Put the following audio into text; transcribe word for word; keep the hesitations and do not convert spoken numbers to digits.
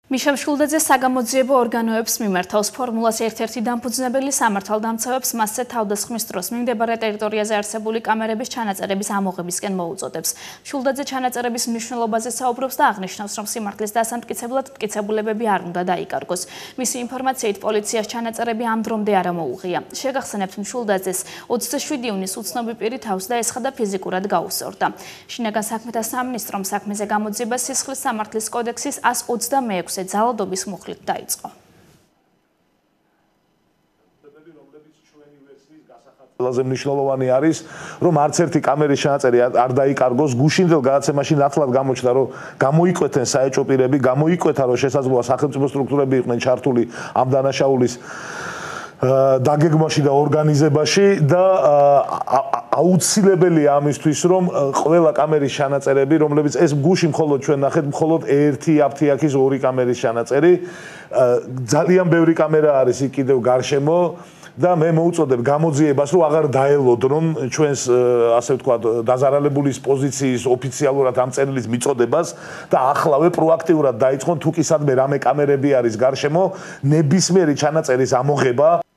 მიშა მშვილდაძე საგამოძიებო ორგანოებს მიმართავს ფორმულას ერთ-ერთი დამფუძნებელი სამართალდამცავებს მასზე თავდასხმის დროს მიმდებარე ტერიტორიაზე არსებული კამერების ჩანაწერების ამოღებისკენ მოუწოდებს. მშვილდაძე ჩანაწერების მნიშვნელობაზე საუბრობს და აღნიშნავს, რომ სიმართლის დასამტკიცებლად მტკიცებულებები არ უნდა დაიკარგოს. მისი ინფორმაციით პოლიციას ჩანაწერები ამ დრომდე არ მოუღია. შეგახსენებთ, მშვილდაძეს ოცდაშვიდი იუნის უცნობი პირი თავს დაესხა და ფიზიკურად გაუსწორდა. შინაგან საქმეთა სამინისტრომ საქმეზე გამოძიება სისხლის სამართლის კოდექსის ას ოცდამეექვსე ძალადობის მუხლით დაიწყო. ყველაზე მნიშვნელოვანი არის, რომ არც ერთი კამერის ჩანაწერი არ დაიკარგოს. გუშინდელ გადაცემაში ნათლად გამოჩნდა, რომ გამოიკვეთენ საეჭვო პირები, გამოიკვეთა, რომ შესაძლოა სახელმწიფო სტრუქტურები იყვნენ ჩართული ამ დანაშაულის დაგეგმვაში და ორგანიზებაში და აუცილებელია ამისთვის, რომ ყველა კამერის ჩანაწერები, რომლებიც ეს გუში მხოლოდ ჩვენ ნახეთ, მხოლოდ ერთი აფთიაქის ორი კამერის ჩანაწერი, ძალიან ბევრი კამერა არის იქ კიდევ გარშემო და მე მოუწოდებ გამოძიებას, რომ აღარ დაელოდრონ ჩვენს ასე ვთქვათ დაზარალებულის პოზიციის ოფიციალურად ამ წერილის მიწოდებას და ახლავე პროაქტიულად დაიწყონ თუ კი სადმე რამე კამერები არის გარშემო ნებისმიერი ჩანაწერის ამოღება.